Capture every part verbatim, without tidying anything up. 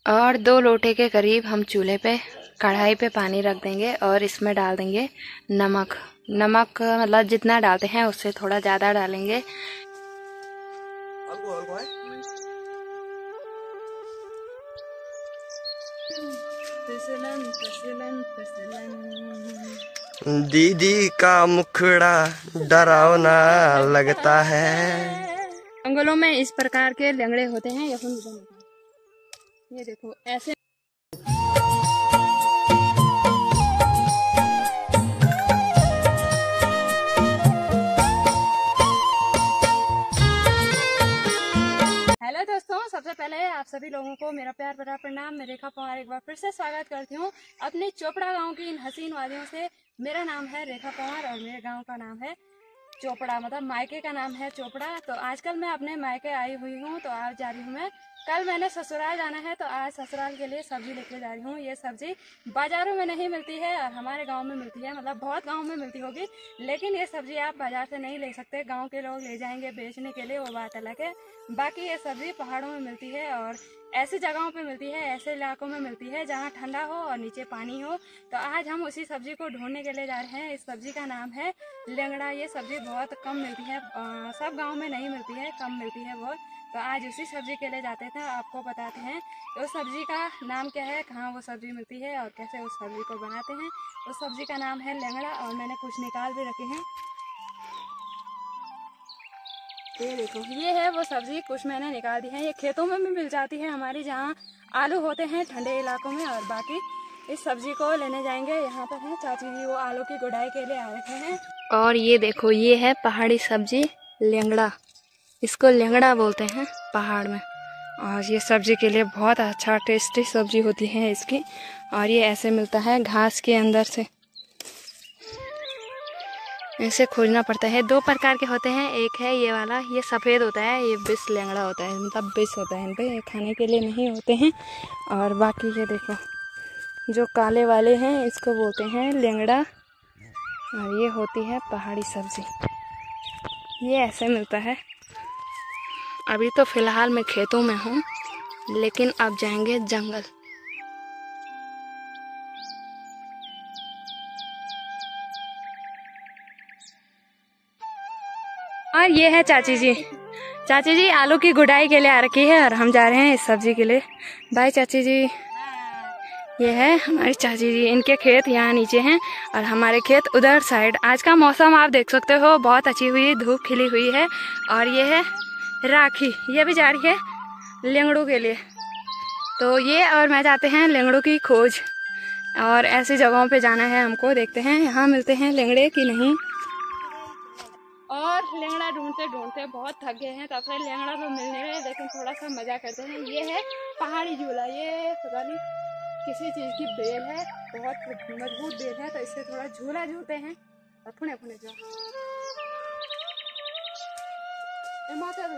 और दो लोटे के करीब हम चूल्हे पे कढ़ाई पे पानी रख देंगे और इसमें डाल देंगे नमक। नमक मतलब जितना डालते हैं उससे थोड़ा ज़्यादा डालेंगे। दीदी का मुखड़ा डरावना लगता है। जंगलों में इस प्रकार के लंगड़े होते हैं। ये देखो ऐसे। हेलो दोस्तों, सबसे पहले आप सभी लोगों को मेरा प्यार भरा प्रणाम। मैं रेखा पवार एक बार फिर से स्वागत करती हूँ अपने चोपड़ा गांव की इन हसीन वादियों से। मेरा नाम है रेखा पवार और मेरे गांव का नाम है चोपड़ा, मतलब मायके का नाम है चोपड़ा। तो आजकल मैं अपने मायके आई हुई हूँ, तो आज जा रही हूँ मैं। कल मैंने ससुराल जाना है, तो आज ससुराल के लिए सब्जी लेके जा रही हूँ। ये सब्जी बाजारों में नहीं मिलती है और हमारे गांव में मिलती है, मतलब बहुत गांव में मिलती होगी, लेकिन ये सब्जी आप बाजार से नहीं ले सकते। गांव के लोग ले जाएंगे बेचने के लिए, वो बात अलग है। बाकी ये सब्जी पहाड़ों में मिलती है और ऐसी जगहों पे मिलती है, ऐसे इलाकों में मिलती है जहाँ ठंडा हो और नीचे पानी हो। तो आज हम उसी सब्जी को ढूंढने के लिए जा रहे हैं। इस सब्जी का नाम है लेंगड़ा। ये सब्जी बहुत कम मिलती है, आ, सब गांव में नहीं मिलती है, कम मिलती है बहुत। तो आज उसी सब्जी के लिए जाते थे, आपको बताते हैं उस सब्जी का नाम क्या है, कहाँ वो सब्जी मिलती है और कैसे उस सब्जी को बनाते हैं। उस सब्जी का नाम है लेंगड़ा और मैंने कुछ निकाल भी रखे हैं। ये देखो, ये है वो सब्जी, कुछ मैंने निकाल दी है। ये खेतों में भी मिल जाती है हमारी, जहाँ आलू होते हैं ठंडे इलाकों में। और बाकी इस सब्जी को लेने जाएंगे। यहाँ पर है चाची जी, वो आलू की गुड़ाई के लिए आ रखे हैं। और ये देखो, ये है पहाड़ी सब्जी लेंगड़ा। इसको लेंगड़ा बोलते हैं पहाड़ में। और ये सब्जी के लिए बहुत अच्छा टेस्टी सब्जी होती है इसकी। और ये ऐसे मिलता है घास के अंदर से, ऐसे खोजना पड़ता है। दो प्रकार के होते हैं, एक है ये वाला, ये सफ़ेद होता है, ये बिस लेंगड़ा होता है, मतलब बिस होता है इन पे, ये खाने के लिए नहीं होते हैं। और बाकी ये देखो, जो काले वाले हैं इसको बोलते हैं लेंगड़ा। और ये होती है पहाड़ी सब्जी, ये ऐसे मिलता है। अभी तो फ़िलहाल मैं खेतों में हूँ, लेकिन अब जाएंगे जंगल। और ये है चाची जी। चाची जी आलू की गुड़ाई के लिए आ रखी है और हम जा रहे हैं इस सब्जी के लिए। बाय चाची जी। ये है हमारी चाची जी, इनके खेत यहाँ नीचे हैं और हमारे खेत उधर साइड। आज का मौसम आप देख सकते हो, बहुत अच्छी हुई, धूप खिली हुई है। और ये है राखी, ये भी जा रही है लेंगड़ों के लिए। तो ये और मैं जाते हैं लेंगड़ों की खोज, और ऐसी जगहों पे जाना है हमको। देखते हैं यहाँ मिलते हैं लेंगड़े कि नहीं। और लेंगड़ा ढूंढते ढूंढते बहुत थक गए हैं, तो फिर लेंगड़ा तो मिल नहीं रहे, लेकिन थोड़ा सा मजा करते हैं। ये है पहाड़ी झूला, ये पता नहीं किसी चीज की बेल है, बहुत मजबूत बेल है, तो इससे थोड़ा झूला झूलते हैं। अपने अपने जाओ माता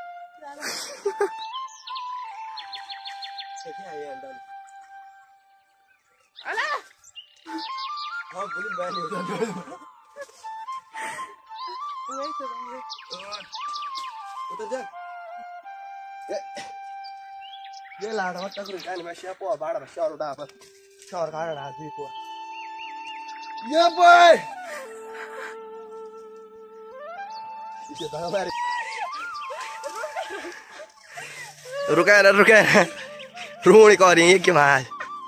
ये लाड़ मत कर जाने में शेप और बाड़ में शोर उड़ा पर शोर का रहा भी को ये भाई इसे तो हमारे रुका ना रुका ना रोनी कर रही है कि मां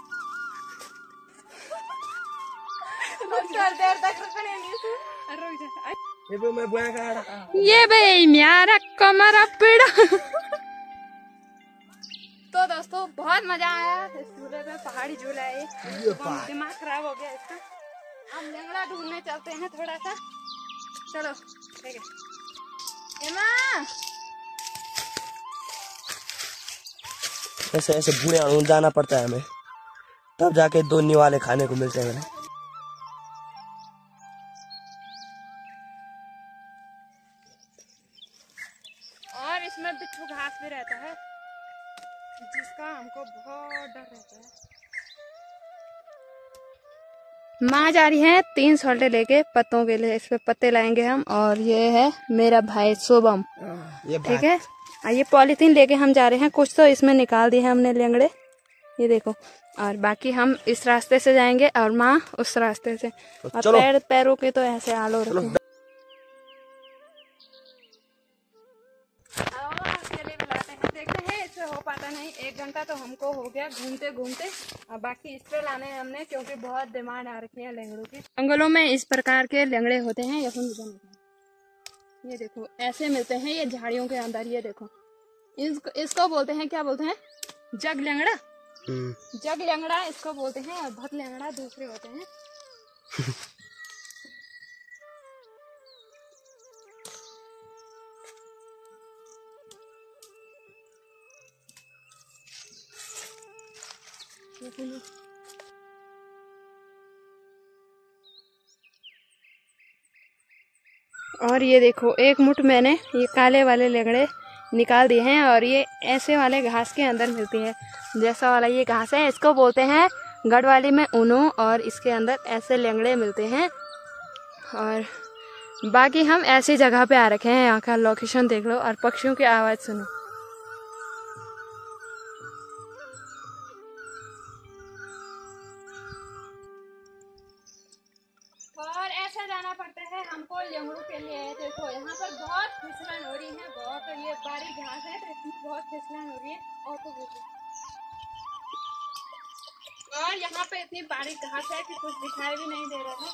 ये भी मैं बुआ का ये भाई मेरा कमरा पीड़ा। तो दोस्तों बहुत मजा आया इस झूले में, पहाड़ी झूला है, दिमाग खराब हो गया इसका। हम लेंगड़ा ढूंढने चलते हैं थोड़ा सा, चलो ठीक है। एमा ऐसे ऐसे बूढ़े अड़ून जाना पड़ता है हमें, तब जाके दो निवाले खाने को मिलते हैं। और इसमें बिच्छू घास भी रहता है, जिसका हमको बहुत डर रहता है। माँ जा रही है तीन सोल्टे लेके पत्तों के लिए, इस पे पत्ते लाएंगे हम। और ये है मेरा भाई शुभम, ठीक है। ये पॉलीथीन लेके हम जा रहे हैं, कुछ तो इसमें निकाल दिए हैं हमने लेंगड़े। ये देखो। और बाकी हम इस रास्ते से जाएंगे और माँ उस रास्ते से। तो और चलो। पैर पैरों के तो ऐसे हाल हो रखे हैं। अकेले बुलाते हैं, देखते हैं इससे हो पाता नहीं। एक घंटा तो हमको हो गया घूमते घूमते। और बाकी इस पे लाने हमने, क्योंकि बहुत डिमांड आ रखी है लंगड़ों की। जंगलों में इस प्रकार के लंगड़े होते हैं। ये देखो ऐसे मिलते हैं ये झाड़ियों के अंदर। ये देखो इसको इसको बोलते हैं, क्या बोलते हैं, जग लंगड़ा। जग लंगड़ा इसको बोलते हैं। और भत लंगड़ा दूसरे होते हैं। और ये देखो एक मुठ मैंने ये काले वाले लंगड़े निकाल दिए हैं। और ये ऐसे वाले घास के अंदर मिलती है। जैसा वाला ये घास है इसको बोलते हैं गढ़वाली में ऊनो। और इसके अंदर ऐसे लंगड़े मिलते हैं। और बाकी हम ऐसी जगह पे आ रखे हैं। यहाँ का लोकेशन देख लो और पक्षियों की आवाज़ सुनो। और ऐसा जाना पड़ता है हमको लंगड़ों के लिए। देखो यहाँ पर बहुत फिसलन हो रही है, बहुत। ये बारीक घास है तो इसमें बहुत फिसलन हो रही है। और तो और यहाँ पे इतनी बारीक घास है कि कुछ दिखाई भी नहीं दे रहा है।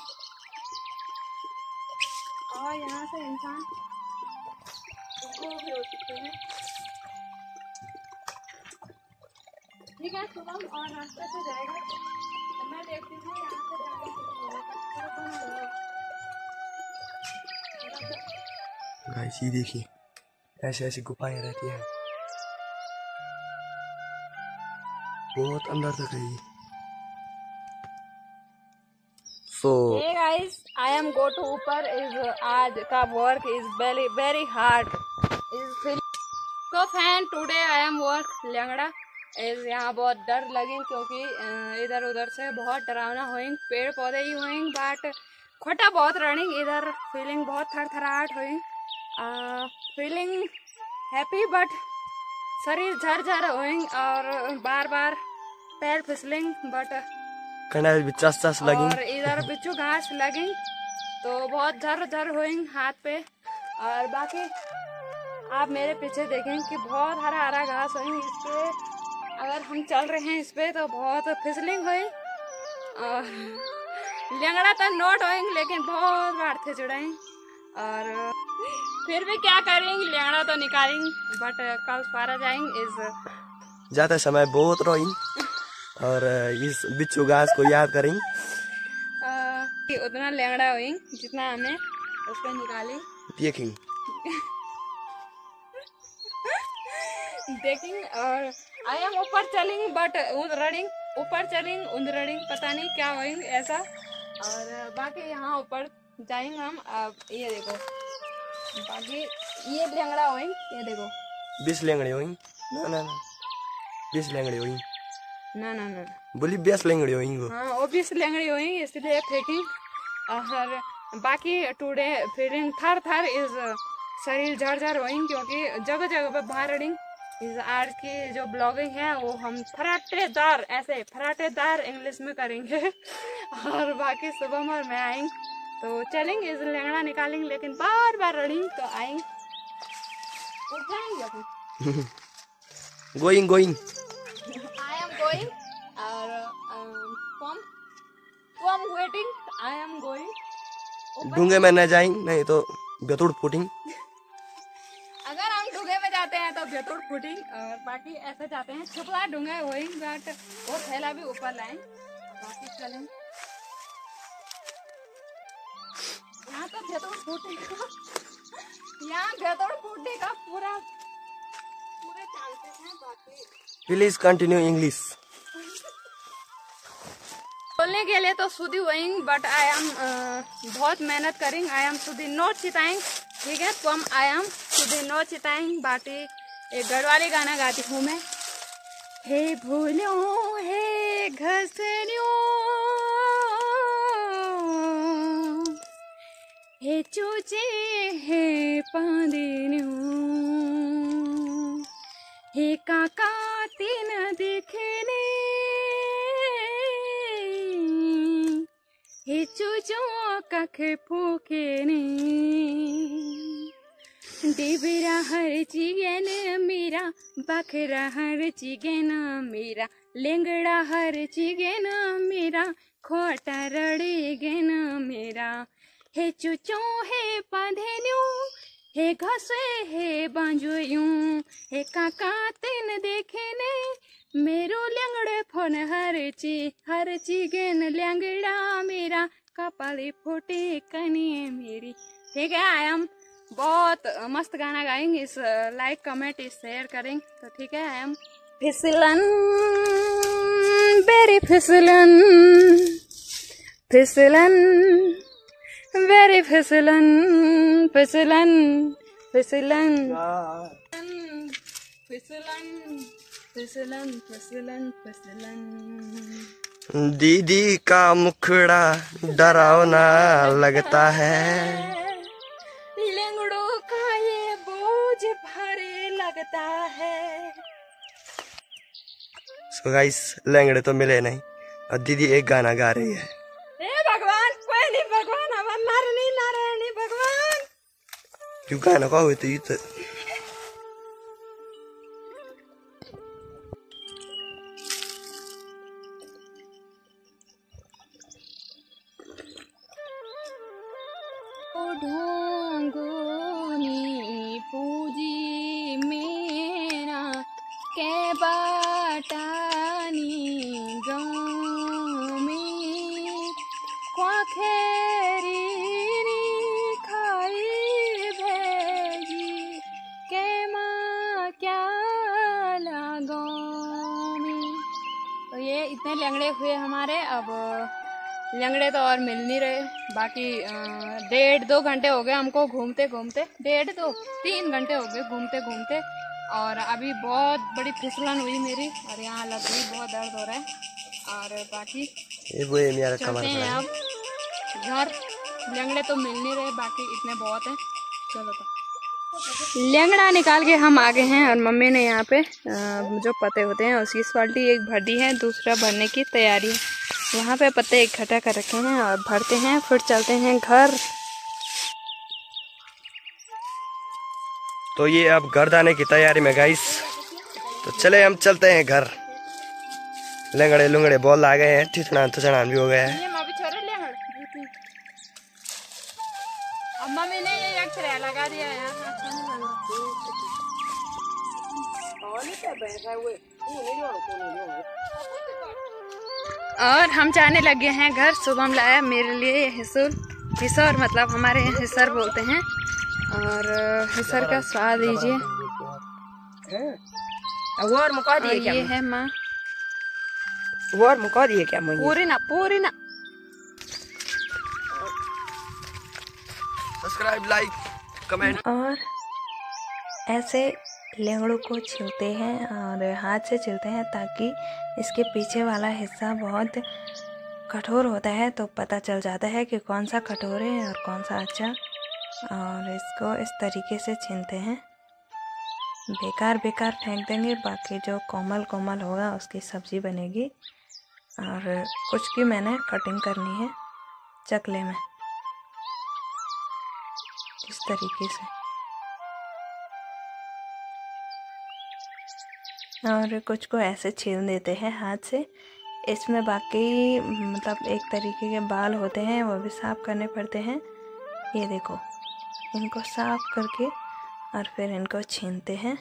और यहाँ से इंसान भी हो सकते हैं। ठीक है शुभम और रास्ते से जाएगा तो मैं देखती हूँ यहाँ से गाइस ये देखिए ऐसे ऐसी गुफाएं रहती हैं, बहुत अंदर तक है। So, hey guys, I am go to ऊपर। is आज का work is very very hard is so fan today I am work लंगड़ा is यहाँ बहुत डर लगे, क्योंकि इधर उधर से बहुत डरावना होइंग। पेड़ पौधे ही होइंग बट खोटा बहुत रनिंग। इधर फीलिंग बहुत थरथराहट होइंग। फीलिंग हैप्पी बट शरीर झर झर होइंग। और बार बार पैर फिसलिंग बट कनाल भी चस चस लगी। और इधर बिच्छू घास लगी तो बहुत झर झर होइंग हाथ पे। और बाकी आप मेरे पीछे देखें कि बहुत हरा हरा घास होइंग। इस पे अगर हम चल रहे हैं इस पे तो बहुत फिसलिंग हुई। और लंगड़ा तो नोट होइंग लेकिन बहुत बार थे जुड़ाएंगे। और फिर भी क्या करेंगे, लंगड़ा तो निकालेंगे बट कल पारा जाएंगे। इस जाते समय बहुत रोई और इस बिच्छू घास को याद करेंगे। उतना लंगड़ा हुई जितना हमने उसको निकाली देखेंगे देखेंगे। और आई एम ऊपर चलेंगे बट उन रनिंग ऊपर चलेंगे उन रनिंग पता नहीं क्या होएंगे ऐसा। और बाकी यहाँ ऊपर जाएंगे हम। अब ये देखो बाकी ये लंगड़ा होएंगे। ये देखो बीस लंगड़े होंगे। ना ना ना बीस लंगड़े होंगे। ना ना ना बोली बीस लंगड़े होंगे। हाँ वो बीस लंगड़ी होएंगे इसलिए फेंकिंग। और बाकी टुडे फीलिंग थर थर इज शरीर झर झर होएंगे, क्योंकि जगह जगह पे बाहर रनिंग। इस आज की जो ब्लॉगिंग है वो हम फराटेदार ऐसे फराटेदार इंग्लिश में करेंगे। और बाकी सुबह और मैं आएंगे तो चलेंगे इस लंगड़ा निकालेंगे, लेकिन बार बार रनिंग तो आएंगे उठ जाएंगे। Going going I am going और come come waiting I am going. डूंगे में न जाएंगे नहीं तो बेतुड़ फूटेंगे। अगर हम डूंगे में जाते हैं तो बेतुड़ फूटेंगे। और बाकी ऐसे जाते हैं छुपला डूंगे होएंगे बट वो थैला भी ऊपर लाएं। बाकी चलें यहाँ तो बेतुड़ फूटेगा। यहाँ बेतुड़ फूटने का पूरा पूरे चांसेस हैं। बाकी प्लीज कंटिन्यू इंग्लिश। बोलने के लिए तो सुधी वही बट आई एम बहुत मेहनत करेंगे। आई एम सुधी नोट चिताएंगे। ठीक है तो हम आई एम सुधी नोट चिताएंगे। बाकी एक गढ़वाली गाना गाती हूँ मैं। हे भूलो हे घसरियो हे चूचे हे पांदिन्यो हे काका तीन दिखने कख फूके ने डिबरा हर चिगेन मेरा बखरा हर चिगेन मेरा लेंगड़ा हर चिगेन मेरा खोटा रड़े गेन मेरा हे चुचो हे पाधेन्यू हे घसे हे बांजोयूं हे काका तेन देखे ने मेरो लेंगड़े फोन हर ची हर चिगेन लेंगड़ा मेरा कपाली फूटे कने मेरी। ठीक है, आई एम बहुत मस्त गाना गाएंगे, इस लाइक कमेंट शेयर करेंगे तो ठीक है। आई एम फिसलन बेरी फिसलन फिसलन वेरी फिसलन फिसलन फिसलन फिसलन फिसलन फिसलन फिसलन। दीदी का मुखड़ा डरावना लगता है, लेंगड़ों का ये बोझ भारी लगता है। सो गाइस लेंगड़े तो मिले नहीं और दीदी एक गाना गा रही है। ए भगवान, कोई नहीं भगवान, हमार नारायणी नारायणी भगवान। क्यों गाना का हुई थी तो ढोंगोनी पूजी मेरा के बाटानी गाँव में क्वाखेरी खाई भेजी के माँ क्या लगाओ में। तो ये इतने लंगड़े हुए हमारे। अब लंगड़े तो और मिल नहीं रहे, बाकी डेढ़ दो घंटे हो गए हमको घूमते घूमते, डेढ़ दो तीन घंटे हो गए घूमते घूमते। और अभी बहुत बड़ी फिसलन हुई मेरी और यहाँ लग रही, बहुत दर्द हो रहा है। और बाकी ये वो मेरा चलते हैं अब घर। लंगड़े तो मिल नहीं रहे, बाकी इतने बहुत हैं। चलो तो लंगड़ा निकाल के हम आ गए हैं और मम्मी ने यहाँ पे जो पत्ते होते हैं उसकी बाल्टी एक भर दी है, दूसरा भरने की तैयारी है। यहाँ पे पत्ते इकट्ठा कर रखे हैं और भरते हैं, फिर चलते हैं घर। तो ये अब घर जाने की तैयारी में गाइस, तो चले हम चलते हैं घर। लंगड़े लुंगड़े बोल आ गए हैं, ठिठना ठुचना भी हो गया है। अब मम्मी ने ये अक्षर लगा दिया है, अच्छा नहीं लग रहा। और हम जाने लगे हैं घर। शुभम लाया मेरे लिए हिसुर, हिसर मतलब हमारे यहाँ हिसर बोलते हैं। और हिसर का स्वाद लीजिए। और मुका दिए क्या? ये है माँ। और मुका दिए क्या? पूरी ना पूरी ना। Subscribe, like, comment. और ऐसे लेंगड़ों को छीलते हैं और हाथ से छीलते हैं ताकि इसके पीछे वाला हिस्सा बहुत कठोर होता है, तो पता चल जाता है कि कौन सा कठोर है और कौन सा अच्छा। और इसको इस तरीके से छीलते हैं। बेकार बेकार फेंक देंगे, बाकी जो कोमल कोमल होगा उसकी सब्ज़ी बनेगी। और कुछ की मैंने कटिंग करनी है चकले में, इस तरीके से। और कुछ को ऐसे छील देते हैं हाथ से। इसमें बाकी मतलब एक तरीके के बाल होते हैं, वो भी साफ़ करने पड़ते हैं। ये देखो, इनको साफ़ करके और फिर इनको छीलते हैं।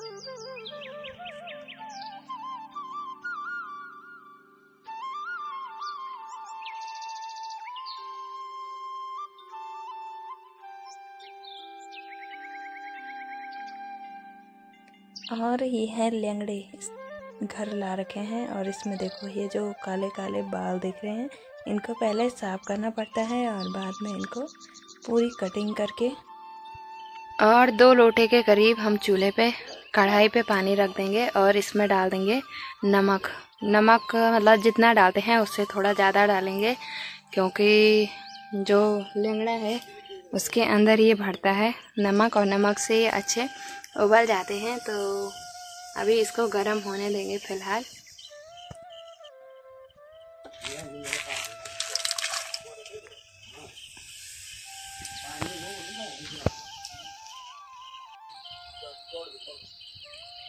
और ये है लेंगड़े, घर ला रखे हैं। और इसमें देखो, ये जो काले काले बाल दिख रहे हैं, इनको पहले साफ़ करना पड़ता है और बाद में इनको पूरी कटिंग करके। और दो लोटे के करीब हम चूल्हे पे कढ़ाई पे पानी रख देंगे और इसमें डाल देंगे नमक। नमक मतलब जितना डालते हैं उससे थोड़ा ज़्यादा डालेंगे, क्योंकि जो लेंगड़ा है उसके अंदर ये भरता है नमक, और नमक से ये अच्छे उबल जाते हैं। तो अभी इसको गर्म होने देंगे फ़िलहाल।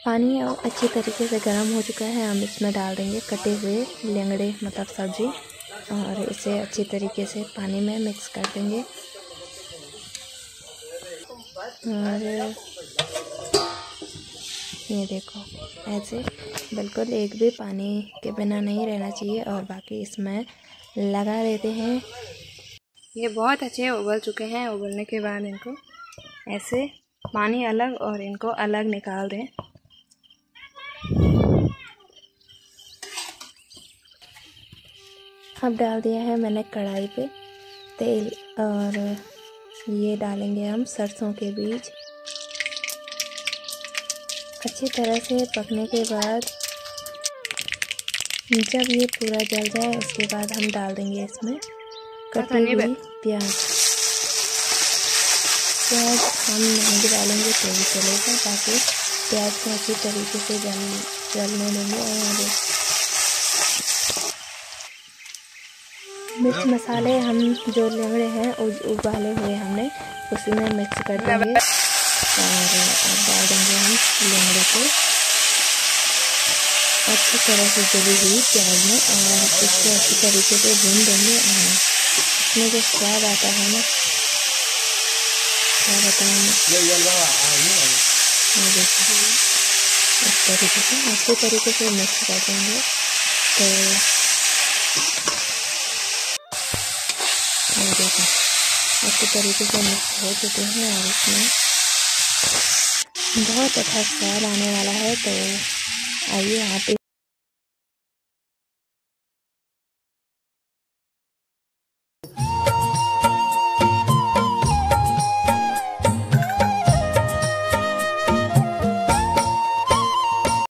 पानी अच्छी तरीके से गर्म हो चुका है। हम इसमें डाल देंगे कटे हुए लेंगड़े मतलब सब्जी और इसे अच्छी तरीके से पानी में मिक्स कर देंगे। और ये देखो ऐसे बिल्कुल एक भी पानी के बिना नहीं रहना चाहिए और बाकी इसमें लगा देते हैं। ये बहुत अच्छे उबल चुके हैं। उबलने के बाद इनको ऐसे पानी अलग और इनको अलग निकाल दें। अब डाल दिया है मैंने कढ़ाई पे तेल और ये डालेंगे हम सरसों के बीज। अच्छी तरह से पकने के बाद जब ये पूरा जल जाए उसके बाद हम डाल देंगे इसमें कटी हुई प्याज। प्याज हम नहीं डालेंगे तो भी चलेगा, ताकि प्याज को अच्छी तरीके से जल जलने देंगे। और मिर्च मसाले हम जो लेंगड़े हैं उबाले हुए हमने उसी में मिक्स कर देंगे और अब डाल देंगे हम लेंगड़े को अच्छी तरह से जली हुई प्याज में और इसको अच्छी तरीके से भून देंगे। और इसमें जो स्वाद आता है ना, क्या बताऊँ मैं, देखिए इस तरीके से अच्छी तरीके से मिक्स कर देंगे। तो और देखो अच्छी तरीके से मिक्स हो चुके हैं और इसमें बहुत अच्छा स्वाद आने वाला है। तो आइए आप